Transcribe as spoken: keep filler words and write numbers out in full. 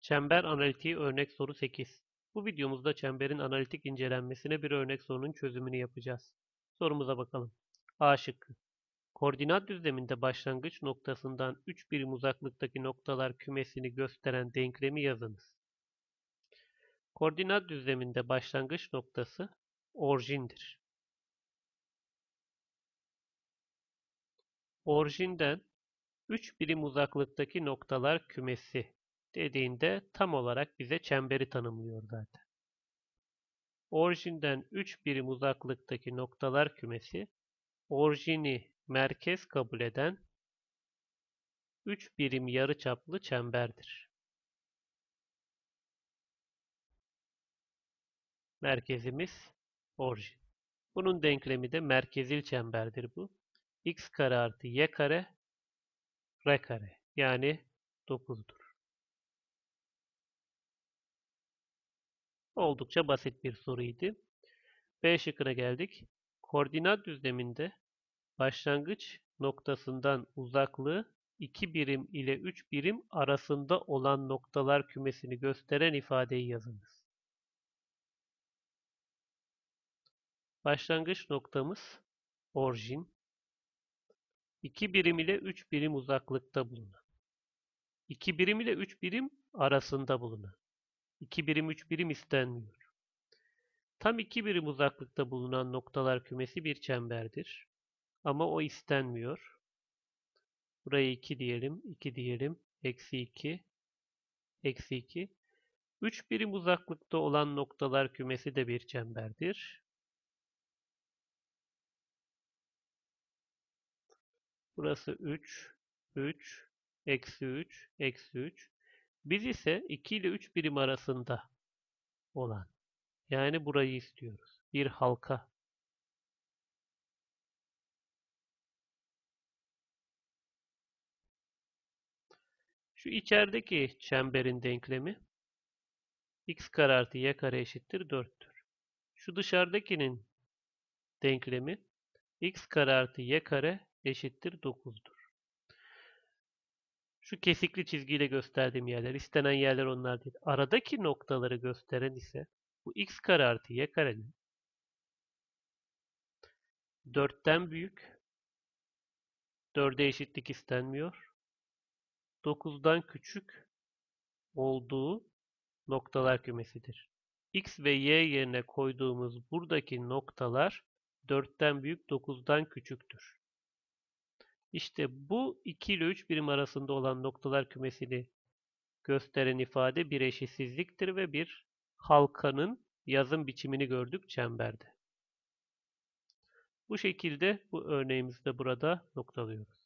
Çember analitiği örnek soru sekiz. Bu videomuzda çemberin analitik incelenmesine bir örnek sorunun çözümünü yapacağız. Sorumuza bakalım. A şıkkı. Koordinat düzleminde başlangıç noktasından üç birim uzaklıktaki noktalar kümesini gösteren denklemi yazınız. Koordinat düzleminde başlangıç noktası orijindir. Orijinden üç birim uzaklıktaki noktalar kümesi dediğinde tam olarak bize çemberi tanımlıyor zaten. Orijinden üç birim uzaklıktaki noktalar kümesi, orijini merkez kabul eden üç birim yarıçaplı çemberdir. Merkezimiz orijin. Bunun denklemi de merkezil çemberdir bu. X kare artı y kare r kare yani dokuzdur. Oldukça basit bir soruydu. B şıkkına geldik. Koordinat düzleminde başlangıç noktasından uzaklığı iki birim ile üç birim arasında olan noktalar kümesini gösteren ifadeyi yazınız. Başlangıç noktamız orijin, iki birim ile üç birim uzaklıkta bulunan, iki birim ile üç birim arasında bulunan, iki birim üç birim istenmiyor. Tam iki birim uzaklıkta bulunan noktalar kümesi bir çemberdir. Ama o istenmiyor. Buraya iki diyelim, iki diyelim, eksi iki, eksi iki. üç birim uzaklıkta olan noktalar kümesi de bir çemberdir. Burası üç, üç, eksi üç, eksi üç. Biz ise iki ile üç birim arasında olan, yani burayı istiyoruz. Bir halka. Şu içerideki çemberin denklemi x kare artı y kare eşittir dörttür. Şu dışarıdakinin denklemi x kare artı y kare eşittir dokuzdur. Şu kesikli çizgiyle gösterdiğim yerler, istenen yerler onlar değil. Aradaki noktaları gösteren ise bu x kare artı y karenin dörtten büyük, dörde eşitlik istenmiyor, dokuzdan küçük olduğu noktalar kümesidir. X ve Y yerine koyduğumuz buradaki noktalar dörtten büyük, dokuzdan küçüktür. İşte bu iki ile üç birim arasında olan noktalar kümesini gösteren ifade bir eşitsizliktir ve bir halkanın yazım biçimini gördük çemberde. Bu şekilde bu örneğimizi de burada noktalıyoruz.